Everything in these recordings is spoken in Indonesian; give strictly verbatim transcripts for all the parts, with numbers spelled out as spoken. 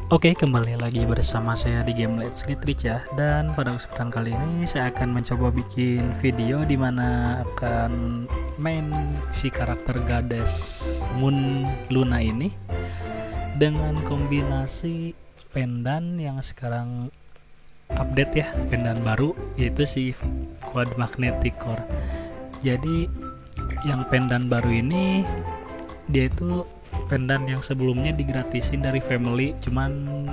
Oke, kembali lagi bersama saya di game Let's Get Rich ya. Dan pada kesempatan kali ini saya akan mencoba bikin video di mana akan main si karakter Goddess Moon Luna ini dengan kombinasi pendan yang sekarang update ya, pendan baru, yaitu si Quad Magnetic Core. Jadi yang pendan baru ini dia itu pendan yang sebelumnya digratisin dari family, cuman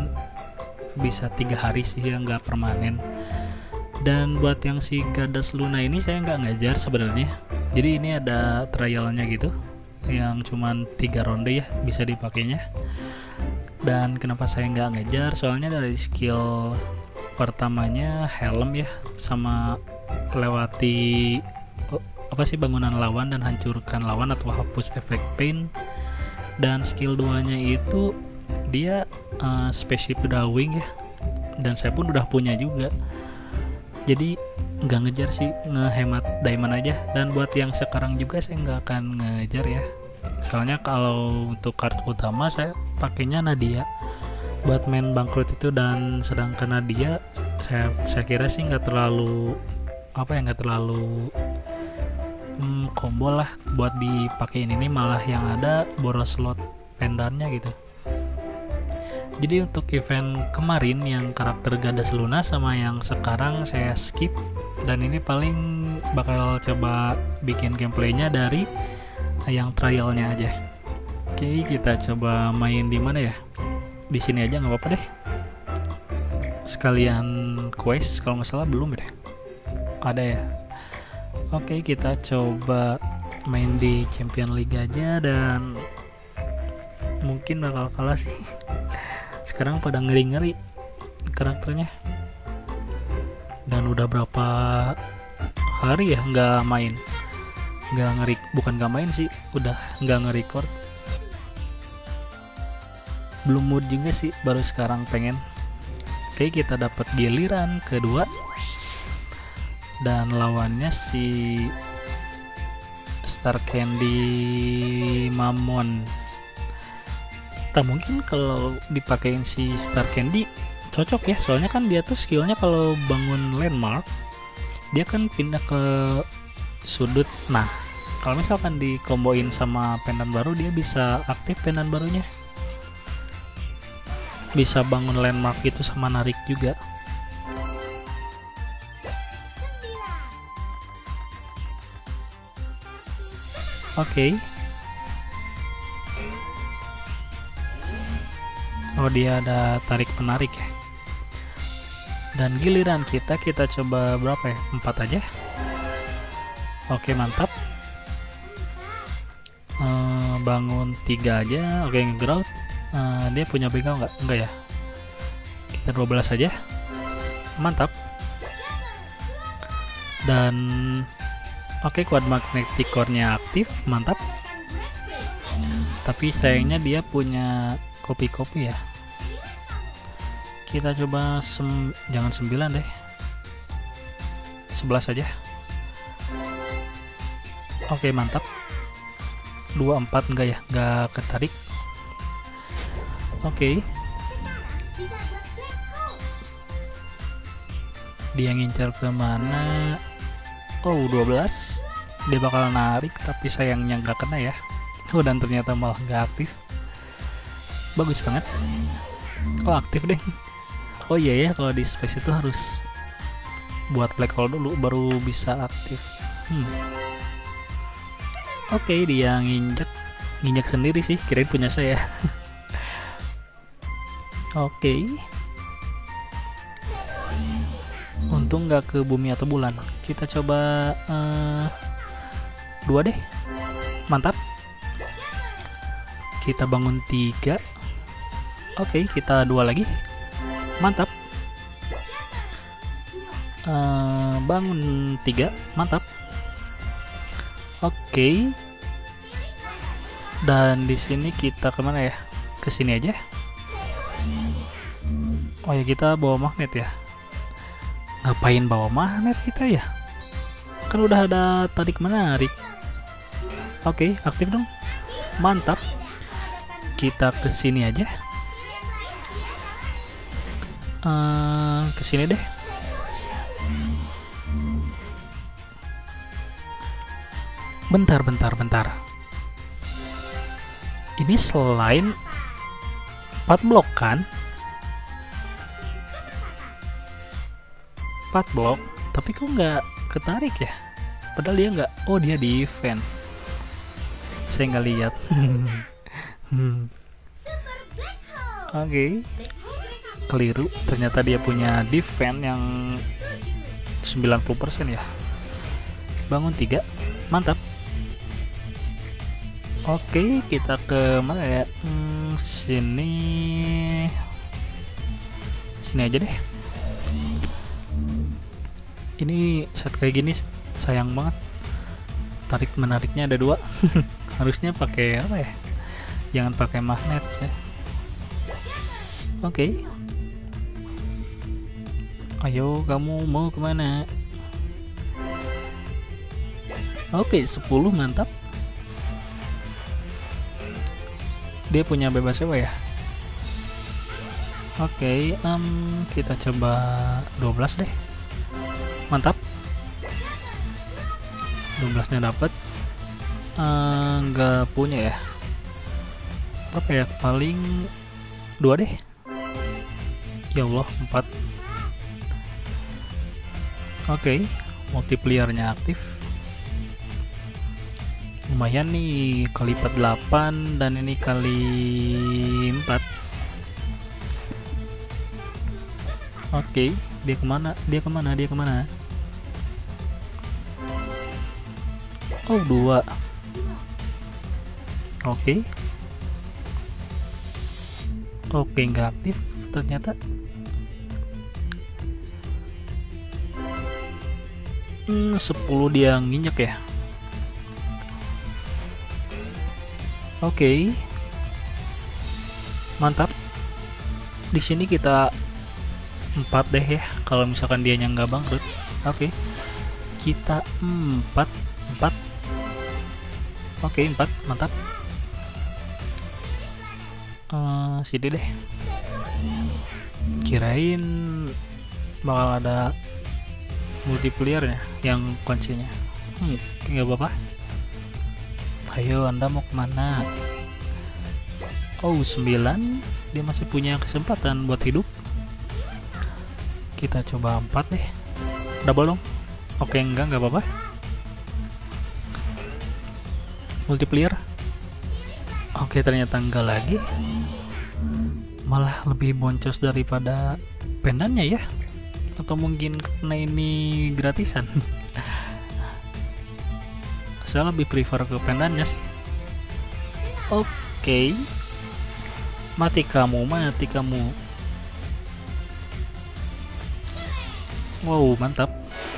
bisa tiga hari sih, yang nggak permanen. Dan buat yang si Goddess Luna ini saya nggak ngajar sebenarnya, jadi ini ada trialnya gitu yang cuman tiga ronde ya bisa dipakainya. Dan kenapa saya nggak ngajar, soalnya dari skill pertamanya helm ya, sama lewati apa sih bangunan lawan dan hancurkan lawan atau hapus efek pain. Dan skill duanya itu dia uh, spaceship drawing ya, dan saya pun udah punya juga, jadi nggak ngejar sih, ngehemat diamond aja. Dan buat yang sekarang juga saya nggak akan ngejar ya, soalnya kalau untuk kartu utama saya pakainya Nadia buat main bangkrut itu. Dan sedangkan Nadia saya saya kira sih nggak terlalu apa ya nggak terlalu Hmm, combo lah buat dipakein ini, malah yang ada boros slot pendannya gitu. Jadi untuk event kemarin yang karakter Goddess Luna sama yang sekarang saya skip, dan ini paling bakal coba bikin gameplaynya dari yang trialnya aja. Oke, kita coba main di mana ya? Di sini aja nggak apa-apa deh. Sekalian quest kalau nggak salah belum deh. Ada ya. Oke, kita coba main di Champion League aja, dan mungkin bakal kalah sih. Sekarang pada ngeri-ngeri karakternya, dan udah berapa hari ya nggak main, nggak ngeri, bukan nggak main sih, udah nggak nge-record. Belum mood juga sih, baru sekarang pengen. Oke, kita dapat giliran kedua. Dan lawannya si Star Candy Mamon. Tak mungkin kalau dipakein si Star Candy cocok ya, soalnya kan dia tuh skillnya kalau bangun landmark dia kan pindah ke sudut. Nah, kalau misalkan dikomboin sama pendan baru, dia bisa aktif pendan barunya, bisa bangun landmark itu sama narik juga. Oke. Okay. Oh, dia ada tarik penarik ya. Dan giliran kita kita coba berapa ya? Empat aja. Oke, okay, mantap. Uh, bangun tiga aja. Oke, okay, nge-ground. Uh, dia punya begal nggak? Enggak ya. Kita dua belas aja. Mantap. Dan oke, okay, Quad Magnetic Core-nya aktif, mantap. Tapi sayangnya dia punya kopi-kopi ya. Kita coba sem jangan sembilan deh, sebelas aja. Oke, okay, mantap. dua puluh empat enggak ya, enggak ketarik. Oke. Okay. Dia ngincar ke mana? Oh, dua belas. Dia bakal narik, tapi sayangnya nggak kena ya. Oh, dan ternyata malah nggak aktif. Bagus banget. Oh, aktif deh. Oh iya ya, kalau di space itu harus buat black hole dulu baru bisa aktif. Hmm. Oke, okay, dia nginjek nginjek sendiri sih, kirain punya saya. Oke. Okay. Untung nggak ke bumi atau bulan. Kita coba uh, dua deh, mantap. Kita bangun tiga. Oke, okay, kita dua lagi, mantap. Uh, bangun tiga, mantap. Oke. Okay. Dan di sini kita kemana ya? Ke sini aja. Oh ya, kita bawa magnet ya. Ngapain bawa magnet kita ya? Kan udah ada tarik menarik. Oke, okay, aktif dong. Mantap. Kita ke sini aja. uh, kesini deh. Bentar, bentar, bentar. Ini selain empat blok kan? empat blok, tapi kok nggak ketarik ya? Padahal dia nggak, oh dia di event. Saya nggak lihat. hmm. Oke, okay. Keliru. Ternyata dia punya defense yang sembilan puluh persen ya. Bangun tiga, mantap. Oke, okay, kita ke mana ya? Hmm, sini, sini aja deh. Ini saat kayak gini sayang banget. Tarik menariknya ada dua. Harusnya pakai apa ya? Jangan pakai magnet ya. Oke. Okay. Ayo, kamu mau kemana? Oke, okay, sepuluh mantap. Dia punya bebas sewa ya. Oke, okay, um, kita coba dua belas deh. Mantap. dua belas nya dapat. Enggak uh, punya ya. Berapa ya? Paling dua deh. Ya Allah, empat. Oke, okay, multipliernya aktif. Lumayan nih, kali empat delapan dan ini kali empat. Oke, okay, dia kemana? Dia kemana? Dia kemana? Oh, dua. Oke. Okay. Oke, okay, nggak aktif ternyata. Hmm, sepuluh dia nginjek ya. Oke. Okay. Mantap. Di sini kita empat deh ya, kalau misalkan dia nya nggak bangkrut. Oke. Okay. Kita empat, empat. Oke, okay, empat, mantap. Uh, sini deh. Kirain bakal ada multipliernya yang kuncinya. Hmm, nggak apa-apa. Ayo, Anda mau kemana? Oh, sembilan. Dia masih punya kesempatan buat hidup. Kita coba empat deh. Double dong. Oke, enggak, nggak apa-apa. Multiplier. Oke, ternyata enggak lagi. Malah lebih boncos daripada pendannya ya. Atau mungkin karena ini gratisan. Saya lebih prefer ke pendannya sih. Oke. Mati kamu, mati kamu. Wow, mantap.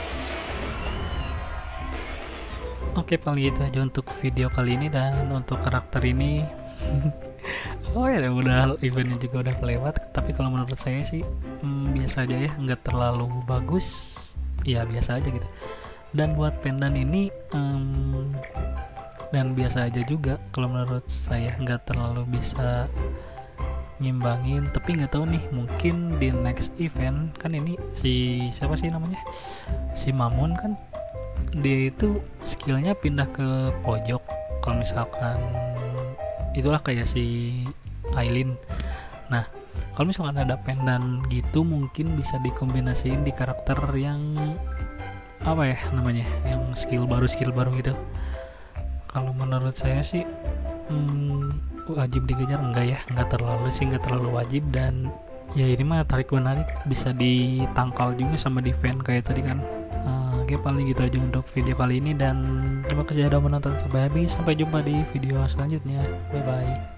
Oke, paling itu aja untuk video kali ini. Dan untuk karakter ini oh ya udah, eventnya juga udah kelewat. Tapi kalau menurut saya sih hmm, biasa aja ya, nggak terlalu bagus ya, biasa aja gitu. Dan buat pendan ini um, dan biasa aja juga kalau menurut saya, nggak terlalu bisa ngimbangin. Tapi nggak tahu nih, mungkin di next event kan ini si siapa sih namanya, si Mamun kan, dia itu skillnya pindah ke pojok. Kalau misalkan itulah kayak si Aileen. Nah, kalau misalkan ada pendan gitu, mungkin bisa dikombinasiin di karakter yang apa ya namanya, yang skill baru skill baru gitu. Kalau menurut saya sih hmm, wajib dikejar enggak ya, nggak terlalu sih, nggak terlalu wajib. Dan ya ini mah tarik menarik, bisa ditangkal juga sama defense kayak tadi kan. uh, Oke, paling gitu aja untuk video kali ini, dan terima kasih sudah menonton sampai habis. Sampai jumpa di video selanjutnya. Bye bye.